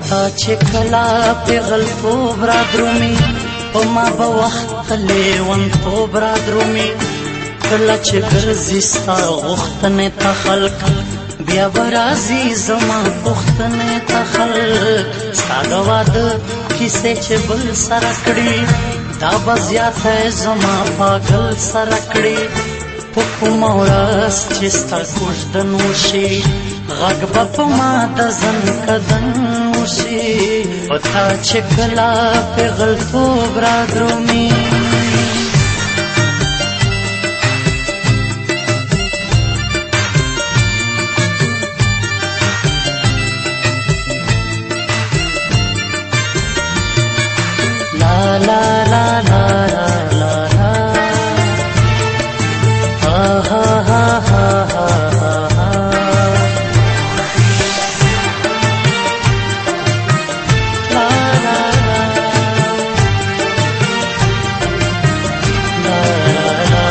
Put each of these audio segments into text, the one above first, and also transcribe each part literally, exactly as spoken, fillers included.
تا چې کلا پیغل توب را درومي په ما به وخت لیونتوب را درومي کله چې ګرځي ستا غوښتنې ته خلق بیا به راځي زما پوښتنې ته خلق ستا د واده کیسې چې بل سره کړي دا به زیاته زما پاگل سره کړي په کومه ورځ چې ستا کوژدن وشي غږ به په ما د زنکدن وشي په تا چې کله پیغلتوب را درومي لا لا لا لا لا لا ha ha ha ha ha ha la la la la la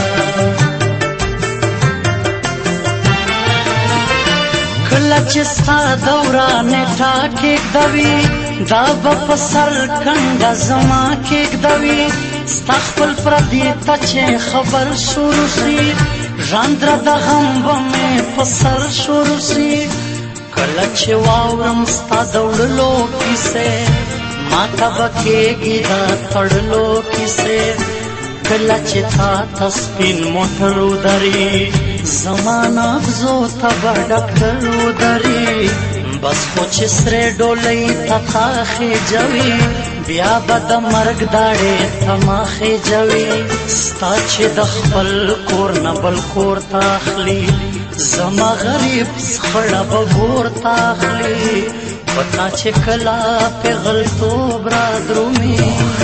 کله چې ستا دورانه ټاکې دوي دا به په سر کنډه زما کېږدوي ستا خپل پردي ته چې خبر شروع شي ژاندره د غم به مې په سر شروع شي کله چې واورم ستا د وړلو کیسې ما ته به کېږي دا تړلو کیسې کله چې تا ته سپین موټر ودري زما نبضو ته به ډاکټر ودري بس خو چې سرې ډولۍ ته تا خېجوي بیا به د مرګ داړې ته ما خېجوي ستا چې د خپل کور نه بل کور ته اخلي زما غریب خړه به ګور ته اخلي په تا چې کله پیغلتوب را درومي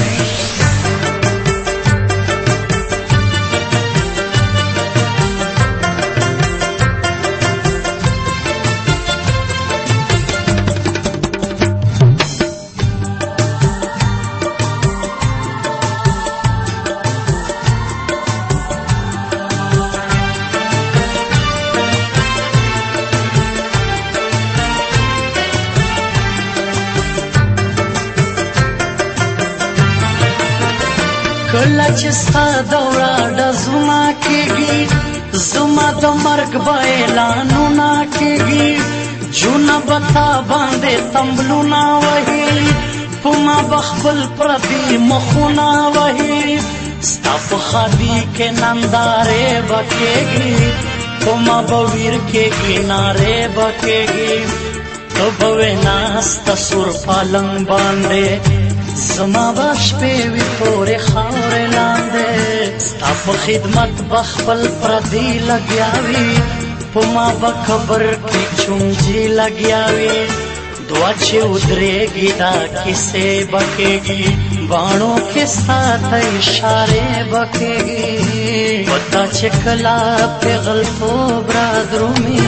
کله چې ستا دوره ډزونه کېږي زما د مرګ به اعلانونه کېږي جونه به تا باندې تمبلونه وهي په ما به خپل پردي مخونه وهي ستا په ښادي کې نندارې به کېږي په ما به ویر کېږي نارې به کېږي ته به وې ناسته سور پالنګ باندې زما به شپې وي تورې خاورې لاندې ستا په خدمت به خپل پردي لګیا وي په ما به قبر کې چونجي لګیا وي دعا چې ودرېږي دا کیسې به کېږي باڼو کې ستا ته اشارې به کېږي په تا چې کله پیغلتوب را درومي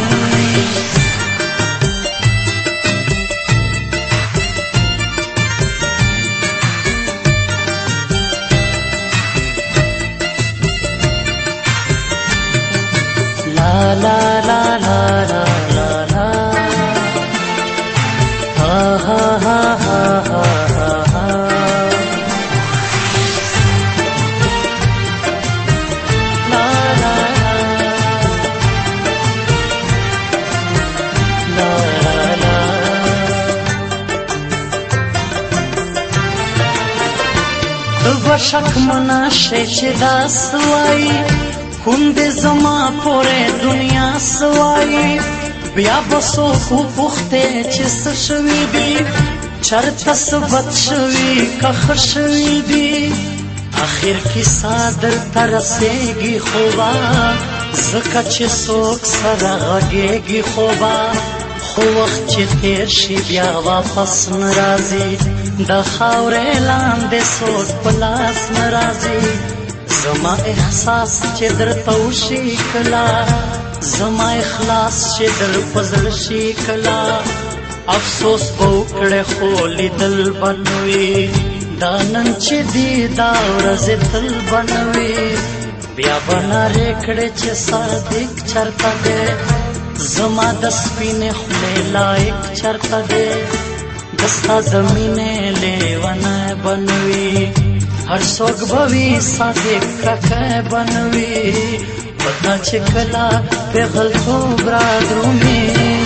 La la la la la la la ha ha ha ha ha ha la la la la la tu bashak mana she che daswai کندې زما پورې دنیا سوایي بیا به څوک وپوښتې چې څه شوي دي چېرته څه بد شوي که ښه شوي دي اخر کیسه درته رسېږي خو به ځکه چې څوک سره غږېږي خو به خو وخت چې تېر شي بیا واپس نه راځي د خاورې لاندې څوک په لاس نه راځي زما احساس چې درته وشي کله زما اخلاص چې در په زړه شي کله افسوس به وکړې خو لیدل به نه وي دا نن چې دي دا ورځې تل به نه وي بیا به نارې کړې چې صادق چېرته دی زما د سپینې خولې لایق چېرته دی दस्ता जमीने लेवन बनवी हर सोग भवी साथे क्रक बनवी बता चिकला पे गल तो ब्रादरू में